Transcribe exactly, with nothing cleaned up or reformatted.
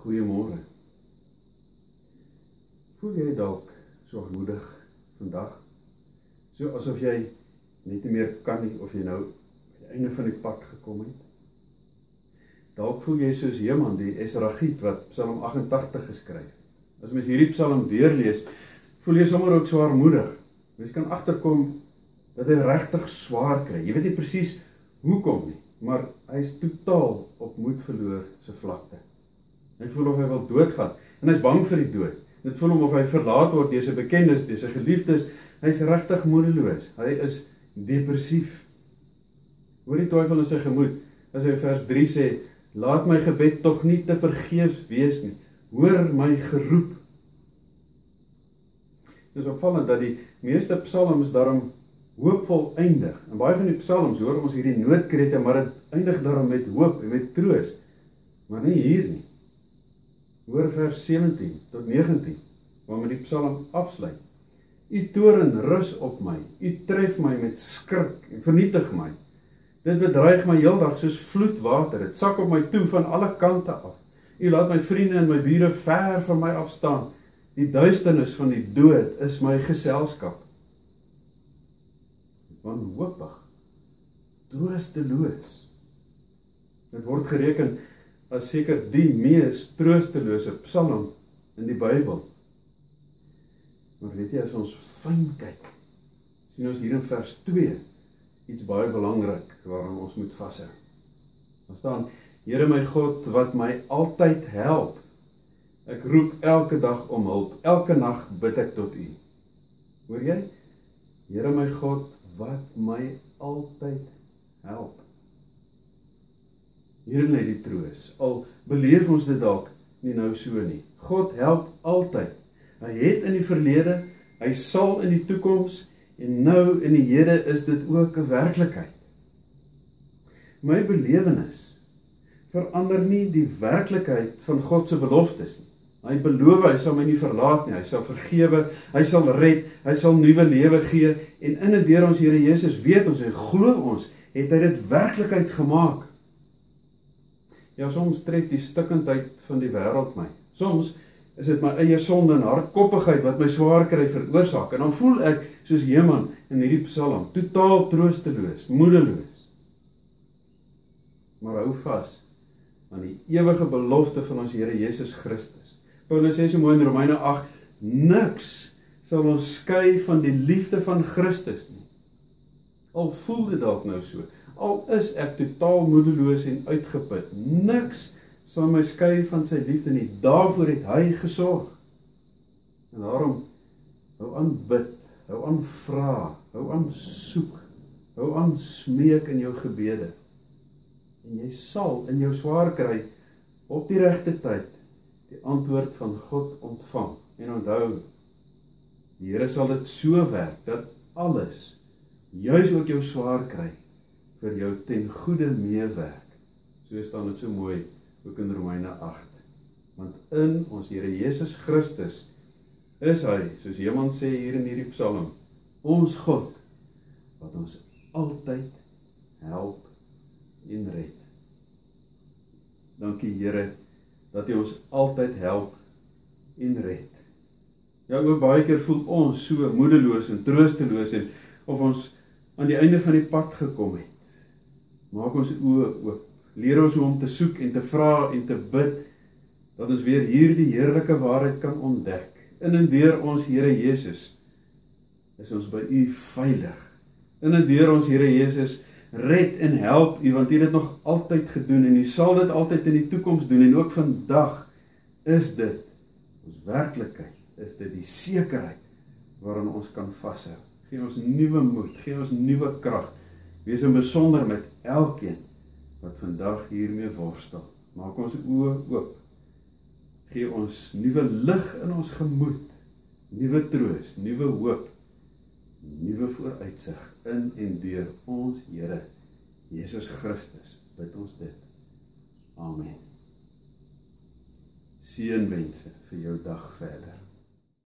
Goeiemôre. Voel jy dalk so moedig vandag? So asof jy net nie meer kan nie, of jy nou by die einde van die pad gekom het? Dalk voel jy soos Heman, die Esragiet wat Psalm agt en agt geskryf. As mens hierdie Psalm deurlees, voel jy sommer ook swaarmoedig. Mens kan agterkom dat hy regtig swaar kry. Jy weet nie presies hoekom nie, maar hy is totaal op moed verloor se vlakte. Hy voel of hy wil doodgaan, en hy is bang vir die dood. Dit voel hom of hy verlaat word deur sy bekendes, deur sy geliefdes. Hy is regtig moedeloos. Hy is depressief. Hoor die twyfel in sy gemoed, as hy vers drie sê, laat my gebed tog nie te vergeefs wees nie. Hoor my geroep. Dit is opvallend dat die meeste psalms daarom hoopvol eindig. En baie van die psalms hoor ons hierdie noodkrete, maar dit eindig daarom met hoop en met troos. Maar nie hier nie. Hoor vers sewentien tot negentien, waarmee die psalm afsluit. U toorn rus op my, u tref my met skrik en vernietig my. Dit bedreig my heeldag soos vloedwater, dit sak op my toe van alle kante af. U laat my vriende en my bure ver van my afstaan. Die duisternis van die dood is my geselskap. Wanhoopig, troosteloos. Dit word gereken as seker die mees troostelose psalm in die Bybel. Maar weet jy, as ons fyn kyk, sien ons hier in vers twee iets baie belangrik waaraan ons moet vashou. Daar staan, Here my God wat my altyd help. Ek roep elke dag om hulp, elke nag bid ek tot U. Hoor jy? Here my God wat my altyd help. Hierin lê die troos, al beleef ons dit dalk nie nou so nie. God help altyd. Hy het in die verlede, hy sal in die toekoms, en nou in die hede is dit ook 'n werklikheid. My belewenis verander nie die werklikheid van God se beloftes nie. Hy beloof, hy sal my nie verlaat nie, hy sal vergewe, hy sal red, hy sal nuwe lewe gee, en in en deur ons Here Jesus weet ons, en glo ons, het hy dit werklikheid gemaak. Ja, soms tref die stikkendheid van die wêreld my. Soms is dit my eie sonde en hardkoppigheid wat my swaar kry veroorsaak, en dan voel ek, soos Heman in hierdie psalm, totaal troosteloos, moedeloos. Maar hou vas aan die ewige belofte van ons Here Jesus Christus. Paulus sê so mooi in Romeine agt, niks sal ons skei van die liefde van Christus nie. Al voel dit dalk nou so, al is ek totaal moedeloos en uitgeput, niks sal my skei van sy liefde nie, daarvoor het hy gesorg. En daarom, hou aan bid, hou aan vra, hou aan soek, hou aan smeek in jou gebede. En jy sal in jou swaar kry, op die regte tyd, die antwoord van God ontvang. En onthou, die Here sal dit so werk, dat alles, juis ook jou swaar kry, vir jou ten goeie meewerk. So staan dit so mooi, ook in Romeine agt. Want in ons Here Jesus Christus is hy, soos Heman sê hier in hierdie psalm, ons God, wat ons altyd help en red. Dankie Here, dat U ons altyd help en red. Ja, ook baie keer voel ons so moedeloos en troosteloos, en of ons aan die einde van die pad gekom het. Maak ons oë oop, leer ons hoe om te soek en te vra en te bid, dat ons weer hierdie heerlike waarheid kan ontdek. In en deur ons Here Jesus, is ons by U veilig. In en deur ons Here Jesus, red en help U, want U het dit nog altyd gedoen, en U sal dit altyd in die toekoms doen, en ook vandag is dit, ons werklikheid, is dit die sekerheid, waarin ons kan vashou. Gee ons nuwe moed, gee ons nuwe krag, wees in besonder met elkeen, wat vandag hiermee worstel. Maak ons oë oop, gee ons nuwe lig in ons gemoed, nuwe troos, nuwe hoop, nuwe vooruitsig in en deur ons Here Jesus Christus, bid ons dit. Amen. Seënwense vir jou dag verder.